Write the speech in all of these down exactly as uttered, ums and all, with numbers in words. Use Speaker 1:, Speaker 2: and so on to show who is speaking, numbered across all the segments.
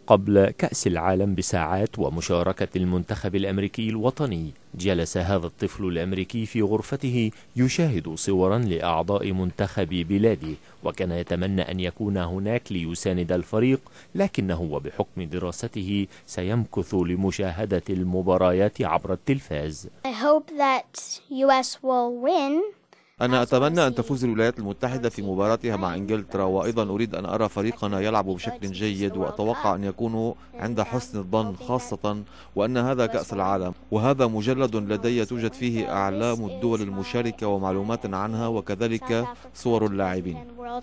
Speaker 1: قبل كأس العالم بساعات ومشاركة المنتخب الأمريكي الوطني، جلس هذا الطفل الأمريكي في غرفته يشاهد صورا لأعضاء منتخب بلاده، وكان يتمنى أن يكون هناك ليساند الفريق، لكنه وبحكم دراسته سيمكث لمشاهدة المباريات عبر التلفاز.
Speaker 2: I hope that U S will win.
Speaker 3: أنا أتمنى أن تفوز الولايات المتحدة في مباراتها مع إنجلترا، وأيضا أريد أن أرى فريقنا يلعب بشكل جيد، وأتوقع أن يكونوا عند حسن الظن، خاصة وأن هذا كأس العالم، وهذا مجلد لدي توجد فيه أعلام الدول المشاركة ومعلومات عنها، وكذلك صور اللاعبين.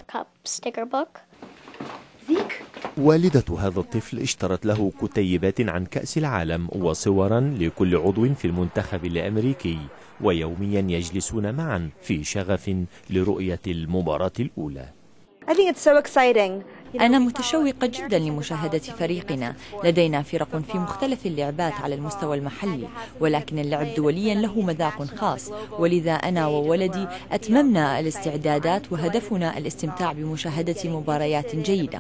Speaker 1: والدة هذا الطفل اشترت له كتيبات عن كأس العالم وصورا لكل عضو في المنتخب الأمريكي، ويوميا يجلسون معا في شغف لرؤية المباراة الأولى.
Speaker 4: أنا متشوقة جدا لمشاهدة فريقنا. لدينا فرق في مختلف اللعبات على المستوى المحلي، ولكن اللعب دوليا له مذاق خاص، ولذا أنا وولدي أتممنا الاستعدادات، وهدفنا الاستمتاع بمشاهدة مباريات جيدة.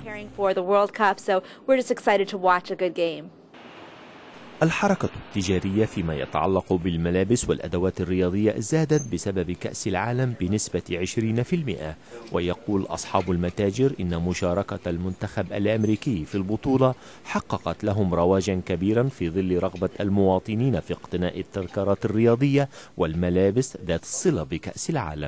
Speaker 1: الحركة التجارية فيما يتعلق بالملابس والأدوات الرياضية زادت بسبب كأس العالم بنسبة عشرين بالمئة، ويقول أصحاب المتاجر إن مشاركة المنتخب الأمريكي في البطولة حققت لهم رواجا كبيرا في ظل رغبة المواطنين في اقتناء التذكارات الرياضية والملابس ذات الصلة بكأس العالم.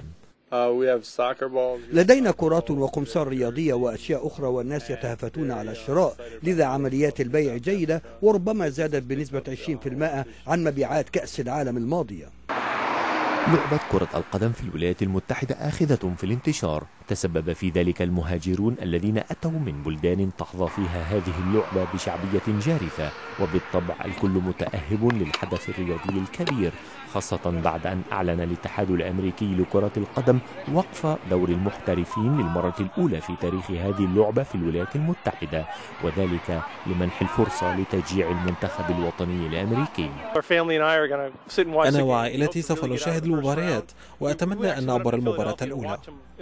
Speaker 5: لدينا كرات وقمصان رياضية وأشياء أخرى، والناس يتهافتون على الشراء، لذا عمليات البيع جيدة وربما زادت بنسبة عشرين بالمئة عن مبيعات كأس العالم الماضية.
Speaker 1: لعبة كرة القدم في الولايات المتحدة آخذة في الانتشار، تسبب في ذلك المهاجرون الذين أتوا من بلدان تحظى فيها هذه اللعبة بشعبية جارفة، وبالطبع الكل متأهب للحدث الرياضي الكبير، خاصة بعد أن أعلن الاتحاد الأمريكي لكرة القدم وقف دور المحترفين للمرة الأولى في تاريخ هذه اللعبة في الولايات المتحدة، وذلك لمنح الفرصة لتشجيع المنتخب الوطني الأمريكي.
Speaker 6: أنا وعائلتي سوف نشاهد المباريات، وأتمنى أن نعبر المباراة الأولى.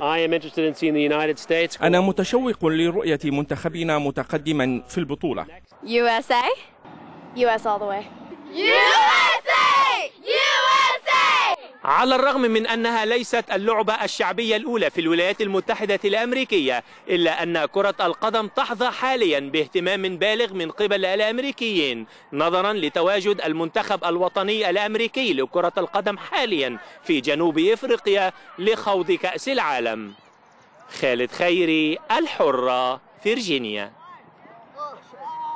Speaker 7: أنا متشوق لرؤية منتخبنا متقدما في البطولة.
Speaker 8: U S A U S all the way. U S A U S A
Speaker 9: على الرغم من أنها ليست اللعبة الشعبية الأولى في الولايات المتحدة الأمريكية، إلا أن كرة القدم تحظى حاليا باهتمام بالغ من قبل الأمريكيين، نظرا لتواجد المنتخب الوطني الأمريكي لكرة القدم حاليا في جنوب إفريقيا لخوض كأس العالم. خالد خيري، الحرة، فيرجينيا.